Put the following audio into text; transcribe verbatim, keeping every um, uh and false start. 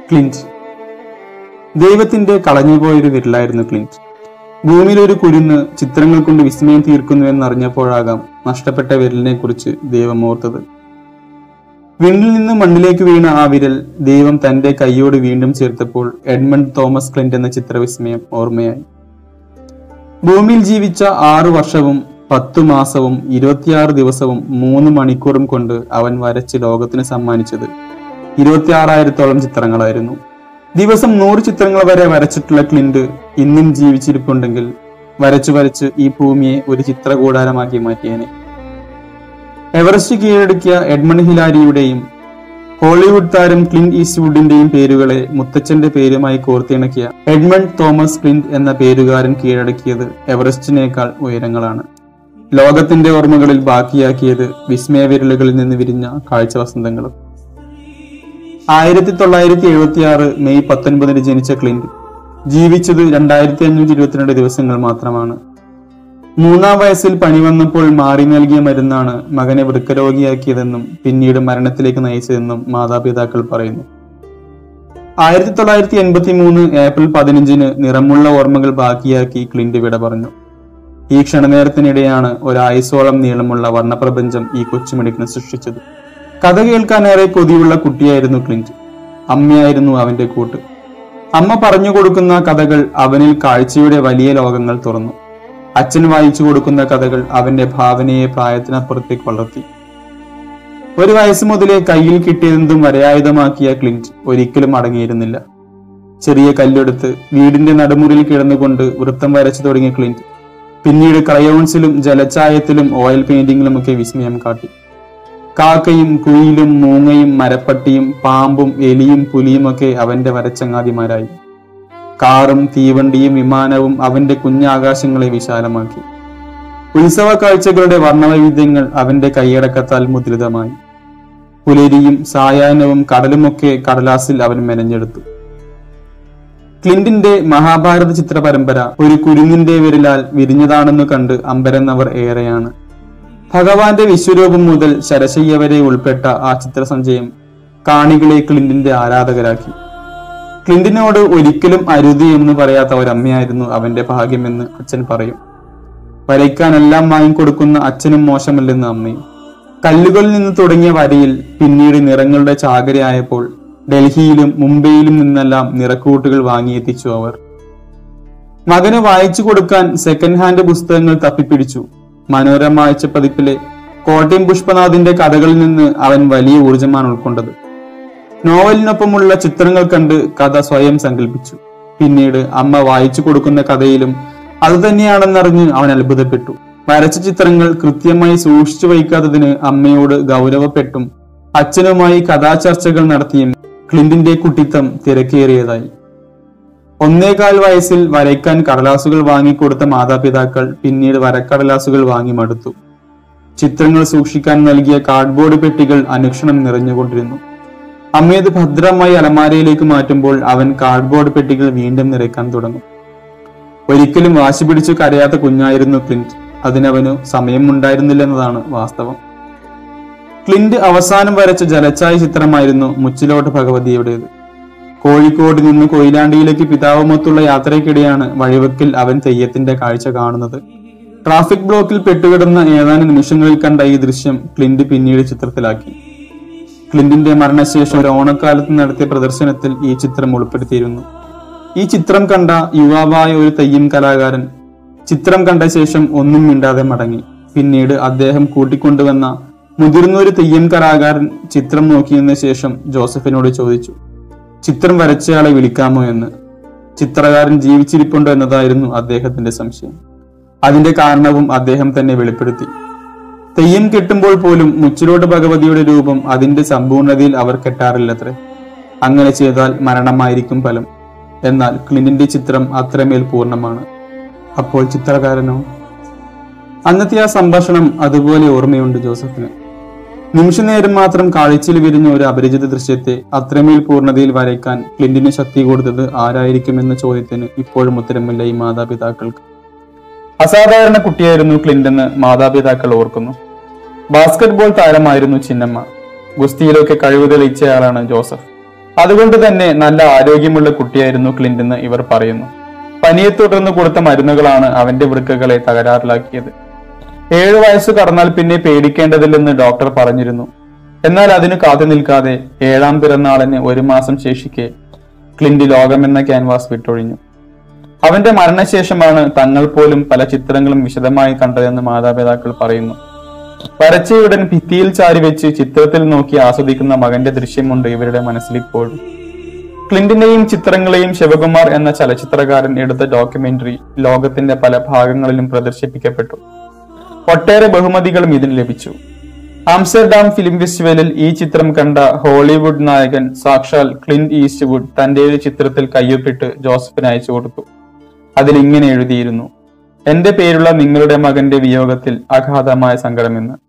Clint. ദൈവത്തിന്റെ കളഞ്ഞുപോയൊരു വിരലായിരുന്നു Clint. ഭൂമിയിലൊരു കുരുന്ന് ചിത്രങ്ങൾ കൊണ്ട് വിസ്മയം തീർക്കുന്നുവെന്നറിഞ്ഞപ്പോഴാകാം നഷ്ടപ്പെട്ട വിരലിനെ കുറിച്ച് ദൈവം ഓർത്തത്. വിണ്ണിൽ നിന്ന് മണ്ണിലേക്ക് വീണ ആ വിരൽ ദൈവം തന്റെ കൈയോട് വീണ്ടും ചേർത്തപ്പോൾ എഡ്മണ്ട് തോമസ് ക്ലിന്റ് എന്ന ചിത്രവിസ്മയം ഓർമ്മയായി. ഭൂമിയിൽ ജീവിച്ച ആറു വർഷവും പത്തു മാസവും ഇരുപത്തിയാറ് ദിവസവും മൂന്ന് മണിക്കൂറും കൊണ്ട് അവൻ വരച്ച് ലോകത്തിന് സമ്മാനിച്ചത് ഇരുപത്തി ആറായിരത്തോളം ചിത്രങ്ങളായിരുന്നു. ദിവസം നൂറ് ചിത്രങ്ങൾ വരെ വരച്ചിട്ടുള്ള ക്ലിന്റ് ഇന്നും ജീവിച്ചിരിപ്പുണ്ടെങ്കിൽ വരച്ചു വരച്ച് ഈ ഭൂമിയെ ഒരു ചിത്രകൂടാരമാക്കി മാറ്റിയേനെ. എവറസ്റ്റ് കീഴടക്കിയ എഡ്മണ്ട് ഹിലാരിയുടെയും ഹോളിവുഡ് താരം ക്ലിന്റ് ഈസ്റ്റ്വുഡിന്റെയും പേരുകളെ മുത്തച്ഛന്റെ പേരുമായി കോർത്തിണക്കിയ എഡ്മണ്ട് തോമസ് ക്ലിന്റ് എന്ന പേരുകാരൻ കീഴടക്കിയത് എവറസ്റ്റിനേക്കാൾ ഉയരങ്ങളാണ്. ലോകത്തിന്റെ ഓർമ്മകളിൽ ബാക്കിയാക്കിയത് വിസ്മയ വിരലുകളിൽ നിന്ന് വിരിഞ്ഞ കാഴ്ച വസന്തങ്ങളും. ആയിരത്തി തൊള്ളായിരത്തി എഴുപത്തി ആറ് മെയ് പത്തൊൻപതിന് ജനിച്ച ക്ലിന്റ് ജീവിച്ചത് രണ്ടായിരത്തി അഞ്ഞൂറ്റി ഇരുപത്തിരണ്ട് ദിവസങ്ങൾ മാത്രമാണ്. മൂന്നാം വയസ്സിൽ പനി വന്നപ്പോൾ മാറി നൽകിയ മരുന്നാണ് മകനെ വൃക്കരോഗിയാക്കിയതെന്നും പിന്നീട് മരണത്തിലേക്ക് നയിച്ചതെന്നും മാതാപിതാക്കൾ പറയുന്നു. ആയിരത്തി തൊള്ളായിരത്തി എൺപത്തി മൂന്ന് ഏപ്രിൽ പതിനഞ്ചിന് നിറമുള്ള ഓർമ്മകൾ ബാക്കിയാക്കി ക്ലിന്റ് വിട പറഞ്ഞു. ഈ ക്ഷണനേരത്തിനിടെയാണ് ഒരായുസോളം നീളമുള്ള വർണ്ണപ്രപഞ്ചം ഈ കൊച്ചുമിടുക്കിനെ സൃഷ്ടിച്ചത്. കഥ കേൾക്കാനേറെ കൊതിയുള്ള കുട്ടിയായിരുന്നു ക്ലിന്റ്. അമ്മയായിരുന്നു അവന്റെ കൂട്ട്. അമ്മ പറഞ്ഞു കൊടുക്കുന്ന കഥകൾ അവനിൽ കാഴ്ചയുടെ വലിയ ലോകങ്ങൾ തുറന്നു. അച്ഛൻ വായിച്ചു കൊടുക്കുന്ന കഥകൾ അവന്റെ ഭാവനയെ പ്രായത്തിനപ്പുറത്തേക്ക് വളർത്തി. ഒരു വയസ്സ് മുതലേ കയ്യിൽ കിട്ടിയതെന്തും വരയായുധമാക്കിയ ക്ലിന്റ് ഒരിക്കലും അടങ്ങിയിരുന്നില്ല. ചെറിയ കല്ലെടുത്ത് വീടിന്റെ നടുമുറിയിൽ കിടന്നുകൊണ്ട് വൃത്തം വരച്ചു തുടങ്ങിയ ക്ലിന്റ് പിന്നീട് ക്രയോൺസിലും ജലച്ചായത്തിലും ഓയിൽ പെയിന്റിങ്ങിലും ഒക്കെ വിസ്മയം കാട്ടി. കാക്കയും കുയിലും മൂങ്ങയും മരപ്പട്ടിയും പാമ്പും എലിയും പുലിയും ഒക്കെ അവന്റെ വരച്ചങ്ങാതിമാരായി. കാറും തീവണ്ടിയും വിമാനവും അവന്റെ കുഞ്ഞാകാശങ്ങളെ വിശാലമാക്കി. ഉത്സവ കാഴ്ചകളുടെ വർണ്ണവൈവിധ്യങ്ങൾ അവന്റെ കൈയടക്കത്താൽ മുദ്രിതമായി. പുലരിയും സായാഹ്നവും കടലുമൊക്കെ കടലാസിൽ അവൻ മെനഞ്ഞെടുത്തു. ക്ലിന്റിന്റെ മഹാഭാരത ചിത്ര പരമ്പര ഒരു കുരുന്നിന്റെ വിരലാൽ വിരിഞ്ഞതാണെന്ന് കണ്ട് അമ്പരന്നവർ ഏറെയാണ്. ഭഗവാന്റെ വിശ്വരൂപം മുതൽ ശരശയ്യ വരെ ഉൾപ്പെട്ട ആ ചിത്രസഞ്ചയം കാണികളെ ക്ലിന്റിന്റെ ആരാധകരാക്കി. ക്ലിന്റിനോട് ഒരിക്കലും അരുതി എന്ന് പറയാത്ത ഒരമ്മയായിരുന്നു അവന്റെ ഭാഗ്യമെന്ന് അച്ഛൻ പറയും. വരയ്ക്കാനെല്ലാം വാങ്ങിക്കൊടുക്കുന്ന അച്ഛനും മോശമല്ലെന്ന് അമ്മയും. കല്ലുകളിൽ നിന്ന് തുടങ്ങിയ വരയിൽ പിന്നീട് നിറങ്ങളുടെ ചാകരയായപ്പോൾ ഡൽഹിയിലും മുംബൈയിലും നിന്നെല്ലാം നിറക്കൂട്ടുകൾ വാങ്ങിയെത്തിച്ചു അവർ. മകന് വായിച്ചു കൊടുക്കാൻ സെക്കൻഡ് ഹാൻഡ് പുസ്തകങ്ങൾ തപ്പിപ്പിടിച്ചു. മനോരമ ആഴ്ച പതിപ്പിലെ കോട്ടയം പുഷ്പനാഥിന്റെ കഥകളിൽ നിന്ന് അവൻ വലിയ ഊർജമാണ് ഉൾക്കൊണ്ടത്. നോവലിനൊപ്പമുള്ള ചിത്രങ്ങൾ കണ്ട് കഥ സ്വയം സങ്കല്പിച്ചു. പിന്നീട് അമ്മ വായിച്ചു കൊടുക്കുന്ന കഥയിലും അതുതന്നെയാണെന്നറിഞ്ഞ് അവൻ അത്ഭുതപ്പെട്ടു. വരച്ച ചിത്രങ്ങൾ കൃത്യമായി സൂക്ഷിച്ചു വയ്ക്കാത്തതിന് അമ്മയോട് ഗൗരവപ്പെട്ടും അച്ഛനുമായി കഥാചർച്ചകൾ നടത്തിയും ക്ലിന്റിന്റെ കുട്ടിത്തം തിരക്കേറിയതായി. ഒന്നേകാൽ വയസ്സിൽ വരയ്ക്കാൻ കടലാസുകൾ വാങ്ങിക്കൊടുത്ത മാതാപിതാക്കൾ പിന്നീട് വരക്കടലാസുകൾ വാങ്ങി മടുത്തു. ചിത്രങ്ങൾ സൂക്ഷിക്കാൻ നൽകിയ കാർഡ്ബോർഡ് പെട്ടികൾ അനുക്ഷണം നിറഞ്ഞുകൊണ്ടിരുന്നു. അമ്മയത് ഭദ്രമായി അലമാരയിലേക്ക് മാറ്റുമ്പോൾ അവൻ കാർഡ്ബോർഡ് പെട്ടികൾ വീണ്ടും നിറയ്ക്കാൻ തുടങ്ങും. ഒരിക്കലും വാശി പിടിച്ചു കരയാത്ത കുഞ്ഞായിരുന്നു ക്ലിന്റ്. അതിനവനു സമയമുണ്ടായിരുന്നില്ലെന്നതാണ് വാസ്തവം. ക്ലിന്റ് അവസാനം വരച്ച ജലച്ചായ ചിത്രമായിരുന്നു മുച്ചിലോട്ട് ഭഗവതിയുടേത്. കോഴിക്കോട് നിന്ന് കൊയിലാണ്ടിയിലേക്ക് പിതാവുമൊത്തുള്ള യാത്രയ്ക്കിടെയാണ് വഴിവെക്കിൽ അവൻ തെയ്യത്തിന്റെ കാഴ്ച കാണുന്നത്. ട്രാഫിക് ബ്ലോക്കിൽ പെട്ടുകിടന്ന ഏതാനും നിമിഷങ്ങളിൽ കണ്ട ഈ ദൃശ്യം ക്ലിന്റ് പിന്നീട് ചിത്രത്തിലാക്കി. ക്ലിന്റിന്റെ മരണശേഷം ഒരു ഓണക്കാലത്ത് നടത്തിയ പ്രദർശനത്തിൽ ഈ ചിത്രം ഉൾപ്പെടുത്തിയിരുന്നു. ഈ ചിത്രം കണ്ട യുവാവായ ഒരു തെയ്യം കലാകാരൻ ചിത്രം കണ്ട ശേഷം ഒന്നും മിണ്ടാതെ മടങ്ങി. പിന്നീട് അദ്ദേഹം കൂട്ടിക്കൊണ്ടുവന്ന മുതിർന്നൊരു തെയ്യം കലാകാരൻ ചിത്രം നോക്കിയതിനു ശേഷം ജോസഫിനോട് ചോദിച്ചു, ചിത്രം വരച്ചയാളെ വിളിക്കാമോ എന്ന്. ചിത്രകാരൻ ജീവിച്ചിരിപ്പുണ്ടോ എന്നതായിരുന്നു അദ്ദേഹത്തിന്റെ സംശയം. അതിന്റെ കാരണവും അദ്ദേഹം തന്നെ വെളിപ്പെടുത്തി. തെയ്യം കെട്ടുമ്പോൾ പോലും മുച്ചിലോട്ട് ഭഗവതിയുടെ രൂപം അതിന്റെ സമ്പൂർണതയിൽ അവർ കെട്ടാറില്ലത്രേ. അങ്ങനെ ചെയ്താൽ മരണമായിരിക്കും ഫലം. എന്നാൽ ക്ലിന്റിന്റെ ചിത്രം അത്രമേൽ പൂർണ്ണമാണ്. അപ്പോൾ ചിത്രകാരനോ? അന്നത്തെ ആ സംഭാഷണം അതുപോലെ ഓർമ്മയുണ്ട് ജോസഫിന്. നിമിഷനേരം മാത്രം കാഴ്ചയിൽ വിരിഞ്ഞ ഒരു അപരിചിത ദൃശ്യത്തെ അത്രമേൽ പൂർണ്ണതയിൽ വരയ്ക്കാൻ ക്ലിന്റിന് ശക്തി കൊടുത്തത് ആരായിരിക്കുമെന്ന ചോദ്യത്തിന് ഇപ്പോഴും ഉത്തരമില്ല ഈ മാതാപിതാക്കൾക്ക്. അസാധാരണ കുട്ടിയായിരുന്നു ക്ലിന്റ് എന്ന് മാതാപിതാക്കൾ ഓർക്കുന്നു. ബാസ്കറ്റ്ബോൾ താരമായിരുന്നു ചിന്നമ്മ. ഗുസ്തിയിലൊക്കെ കഴിവ് തെളിയിച്ചയാളാണ് ജോസഫ്. അതുകൊണ്ട് തന്നെ നല്ല ആരോഗ്യമുള്ള കുട്ടിയായിരുന്നു ക്ലിന്റ് എന്ന് ഇവർ പറയുന്നു. പനിയെ തുടർന്ന് കൊടുത്ത മരുന്നുകളാണ് അവന്റെ വൃക്കകളെ തകരാറിലാക്കിയത്. ഏഴു വയസ്സ് കടന്നാൽ പിന്നെ പേടിക്കേണ്ടതില്ലെന്ന് ഡോക്ടർ പറഞ്ഞിരുന്നു. എന്നാൽ അതിന് കാത്തു നിൽക്കാതെ ഏഴാം പിറന്നാളിന് ഒരു മാസം ശേഷിക്കെ ക്ലിന്റ് ലോകമെന്ന ക്യാൻവാസ് വിട്ടൊഴിഞ്ഞു. അവന്റെ മരണശേഷമാണ് തങ്ങൾ പോലും പല ചിത്രങ്ങളും വിശദമായി കണ്ടതെന്ന് മാതാപിതാക്കൾ പറയുന്നു. വരച്ചയുടൻ ഭിത്തിയിൽ ചാരി വെച്ച് ചിത്രത്തിൽ നോക്കി ആസ്വദിക്കുന്ന മകന്റെ ദൃശ്യമുണ്ട് ഇവരുടെ മനസ്സിലിപ്പോഴും. ക്ലിന്റിന്റെയും ചിത്രങ്ങളെയും ശിവകുമാർ എന്ന ചലച്ചിത്രകാരൻ എടുത്ത ഡോക്യുമെന്ററി ലോകത്തിന്റെ പല ഭാഗങ്ങളിലും പ്രദർശിപ്പിക്കപ്പെട്ടു. ഒട്ടേറെ ബഹുമതികളും ഇതിന് ലഭിച്ചു. ആംസ്റ്റർഡാം ഫിലിം ഫെസ്റ്റിവലിൽ ഈ ചിത്രം കണ്ട ഹോളിവുഡ് നായകൻ സാക്ഷാൽ ക്ലിന്റ് ഈസ്റ്റ്വുഡ് തന്റെ ഒരു ചിത്രത്തിൽ കയ്യൊപ്പിട്ട് ജോസഫിന് അയച്ചു കൊടുത്തു. അതിൽ ഇങ്ങനെ എഴുതിയിരുന്നു: എന്റെ പേരുള്ള നിങ്ങളുടെ മകന്റെ വിയോഗത്തിൽ അഗാധമായ സങ്കടമെന്ന്.